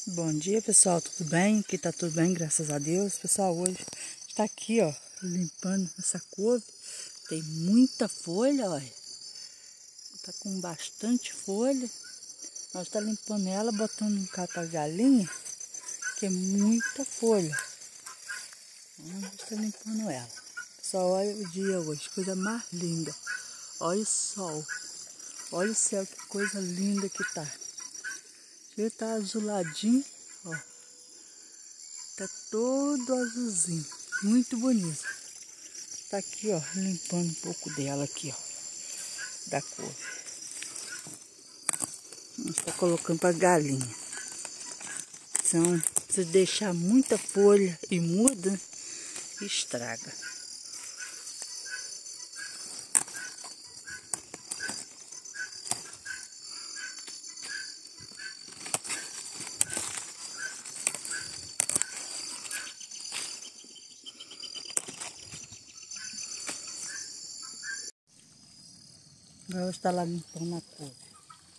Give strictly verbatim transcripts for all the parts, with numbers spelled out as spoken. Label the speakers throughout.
Speaker 1: Bom dia, pessoal, tudo bem? Aqui tá tudo bem, graças a Deus. Pessoal, hoje está aqui, ó, limpando essa couve. Tem muita folha, olha. Tá com bastante folha. Nós tá limpando ela, botando um capa galinha, que é muita folha. Nós tá limpando ela. Pessoal, olha o dia hoje, coisa mais linda. Olha o sol. Olha o céu, que coisa linda que tá. Ele tá azuladinho, ó. Tá todo azulzinho, muito bonito. Tá aqui, ó, limpando um pouco dela aqui, ó, da couve. A gente tá colocando pra galinha. Então, se deixar muita folha e muda, estraga. Agora está lá limpando a couve.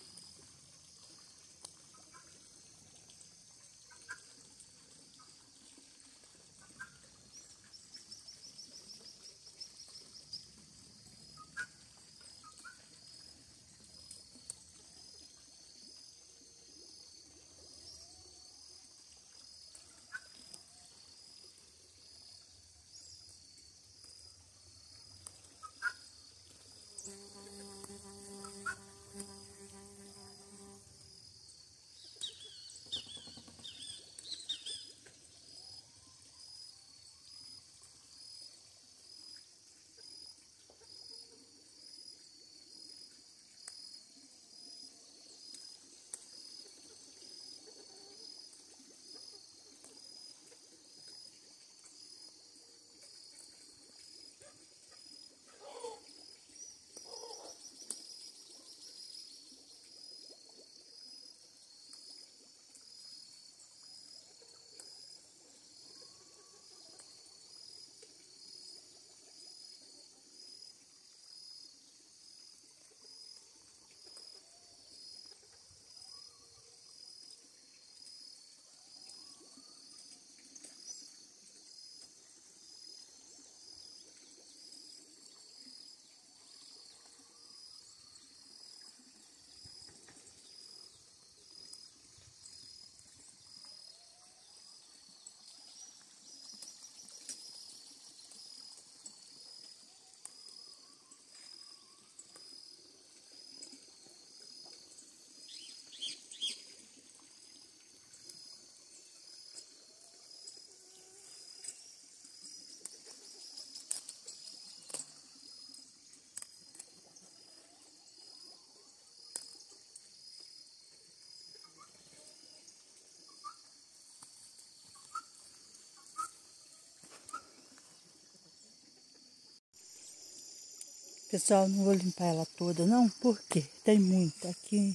Speaker 1: Pessoal, não vou limpar ela toda não, porque tem muita. Aqui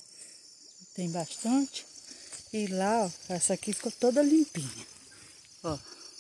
Speaker 1: tem bastante. E lá, ó, essa aqui ficou toda limpinha. Ó,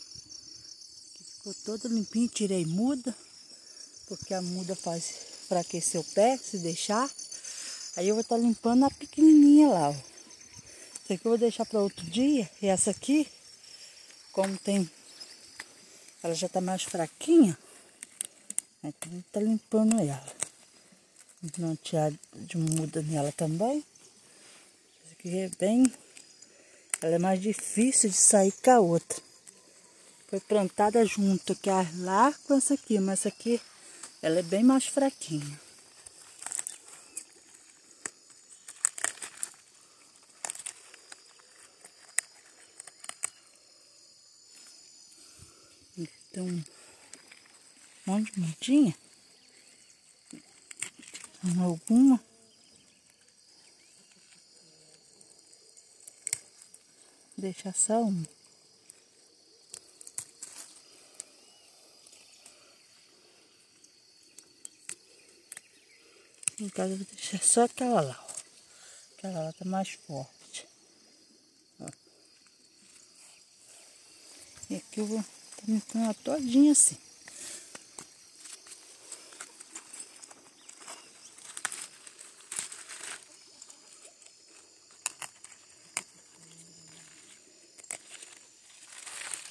Speaker 1: aqui ficou toda limpinha, tirei muda, porque a muda faz enfraquecer o pé, se deixar. Aí eu vou estar limpando a pequenininha lá, ó. Essa aqui eu vou deixar para outro dia. E essa aqui, como tem, ela já tá mais fraquinha, então vou estar limpando ela. Não tirar de muda nela também. Essa aqui é bem, ela é mais difícil de sair que a outra. Foi plantada junto, que a lá com essa aqui, mas essa aqui ela é bem mais fraquinha. Então, um monte de mudinha. Alguma. Deixa só uma. No caso, eu vou deixar só aquela lá, ó. Aquela lá tá mais forte. Ó. E aqui eu vou tá limpando ela todinha assim.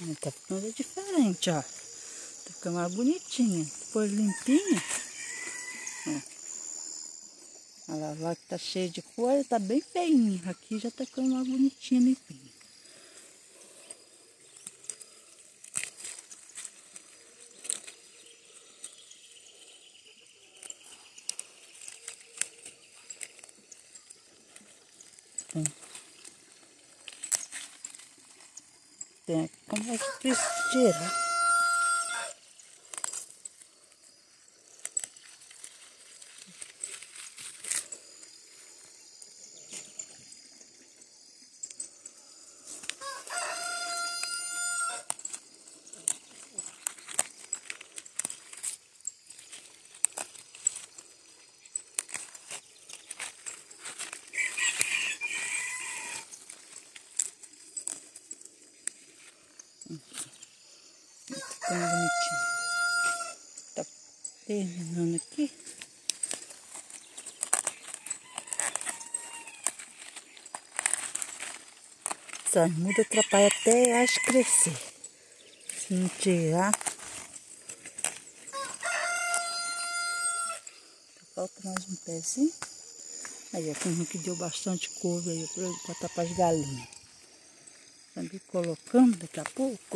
Speaker 1: Tá ficando diferente, ó. Tá ficando mais bonitinha. Depois limpinha. Ó. Olha lá, lá que tá cheia de coisa, tá bem feinha. Aqui já tá ficando mais bonitinha, limpinha. Hum. Tem, como é que precisa tirar? Ficando bonitinho. Tá terminando aqui. Essas mudas atrapalham até as crescer. Se não tirar. Falta mais um pezinho. Aí aqui um que deu bastante couve aí para botar para as galinhas. Também colocando daqui a pouco.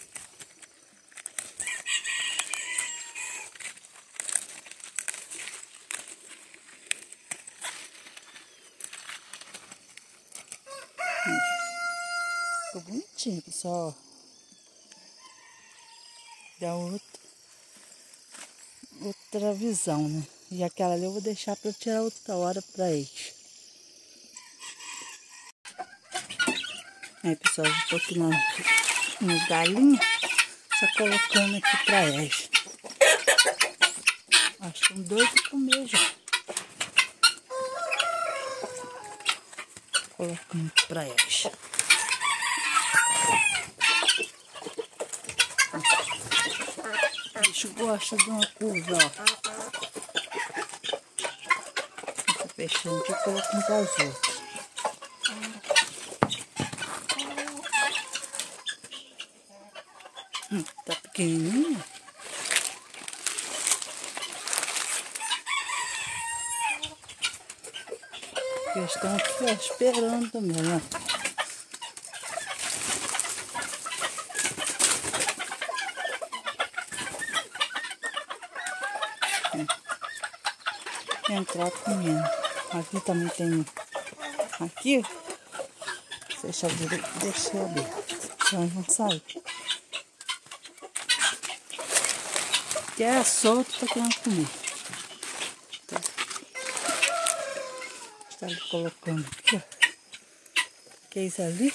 Speaker 1: Ficou bonitinho, pessoal. Dá outra, outra visão, né? E aquela ali eu vou deixar para tirar outra hora para eles. Aí, pessoal, eu tô aqui nos galinhos, só colocando aqui para elas. Acho que estão doidos de comer já. Colocando aqui para elas. O bicho gosta de uma curva, ó. Fica fechando aqui e colocando para os outros. Hum, tá pequenininho. Eles estão aqui, ó, esperando também, ó. Entrar comendo. Aqui também tem. Aqui, deixa eu ver, deixa eu ver. Então vão sair. Que é solto, tá querendo comer. Então, está ali colocando aqui, ó. Que é isso ali.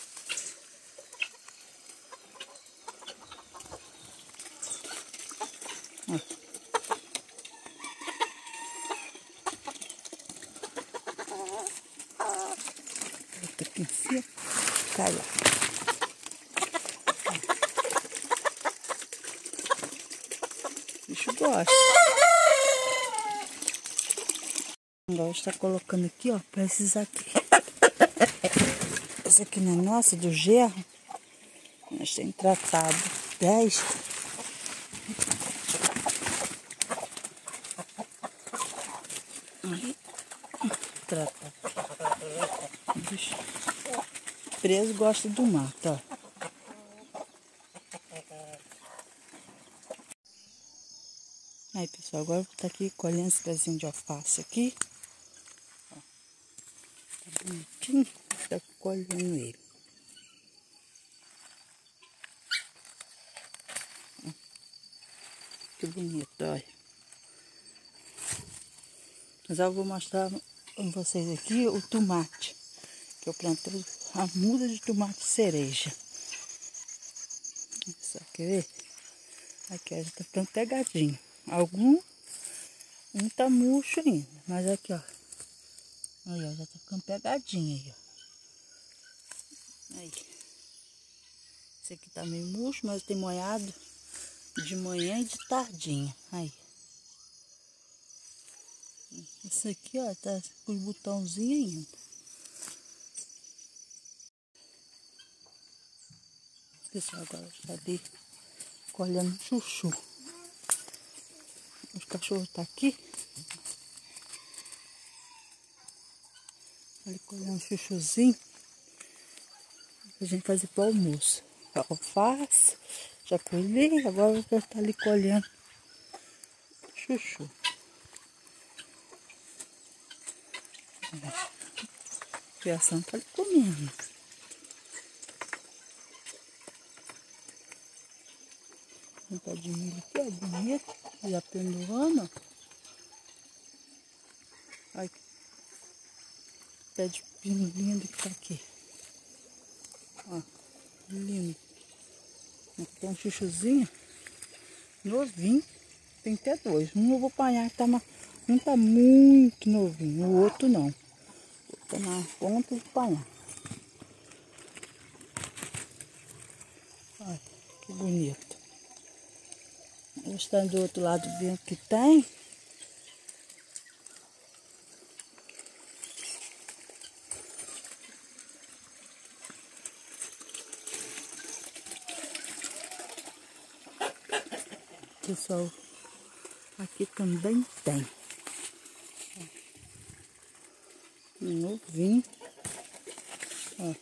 Speaker 1: Ó. Bota aqui em cima. Cai lá. O bicho gosta. Agora está colocando aqui, ó, para esses aqui. Esse aqui não é nosso, do gerro. Nós temos tratado dez. Aí, trata. O bicho preso gosta do mato, ó. Aí, pessoal, agora eu vou estar aqui colhendo esse pezinho de alface aqui. Ó, tá bonitinho. Tá colhendo ele. Ó, que bonito, olha. Mas eu vou mostrar pra vocês aqui o tomate. Que eu plantei a muda de tomate cereja. Só quer ver? Aqui, ó, já tá ficando pegadinho. Algum, um tá murcho ainda, mas aqui, ó. Aí, ó, já tá ficando pegadinho aí, ó. Aí. Esse aqui tá meio murcho, mas tem molhado de manhã e de tardinha. Aí. Esse aqui, ó, tá com os botãozinhos ainda. Pessoal, agora está ali colhendo chuchu. Os cachorros estão aqui. Ali colhendo chuchuzinho. A gente fazer para o almoço. Alface, já colhei, agora eu vou estar ali colhendo chuchu. A criação está ali comendo. Um pé de milho aqui, ó, bonito. Já pendurando, ó. Olha que pé de pino lindo que tá aqui. Ó, lindo. Aqui tem um chuchuzinho novinho. Tem até dois. Um eu vou apanhar, tá uma, um tá muito novinho, o outro não. O outro tá na ponta de apanhar. Olha que bonito. Eu estou do outro lado vendo que tem. Pessoal, aqui também tem. Novinho. Ó.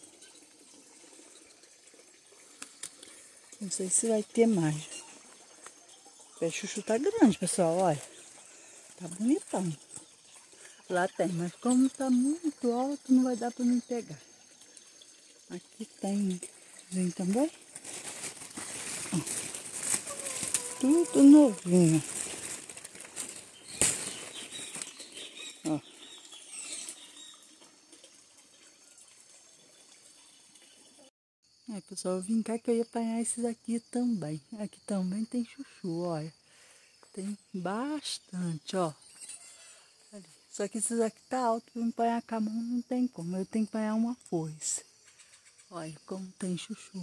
Speaker 1: Não sei se vai ter mais. O pé de chuchu tá grande, pessoal, olha. Tá bonitão. Lá tem, mas como tá muito alto, não vai dar pra mim pegar. Aqui tem vinho também. Ó. Tudo novinho. Ó. Aí, pessoal, eu vim cá que eu ia apanhar esses aqui também. Aqui também tem chuchu, olha. Tem bastante, ó. Ali. Só que esses aqui tá alto, pra eu apanhar com a mão não tem como. Eu tenho que apanhar uma foice. Olha como tem chuchu.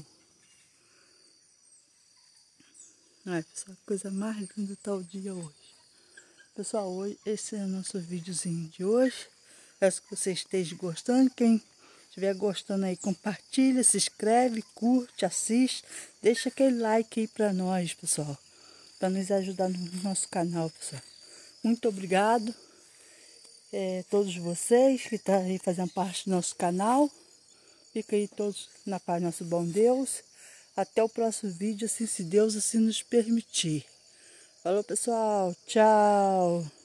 Speaker 1: Olha, pessoal, coisa mais linda tá o dia hoje. Pessoal, hoje, esse é o nosso videozinho de hoje. Espero que vocês estejam gostando. Quem estiver gostando aí, compartilha, se inscreve, curte, assiste. Deixa aquele like aí pra nós, pessoal. Para nos ajudar no nosso canal, pessoal. Muito obrigado. É, todos vocês que estão aí fazendo parte do nosso canal. Fiquem aí todos na paz do nosso bom Deus. Até o próximo vídeo, assim, se Deus assim nos permitir. Falou, pessoal. Tchau.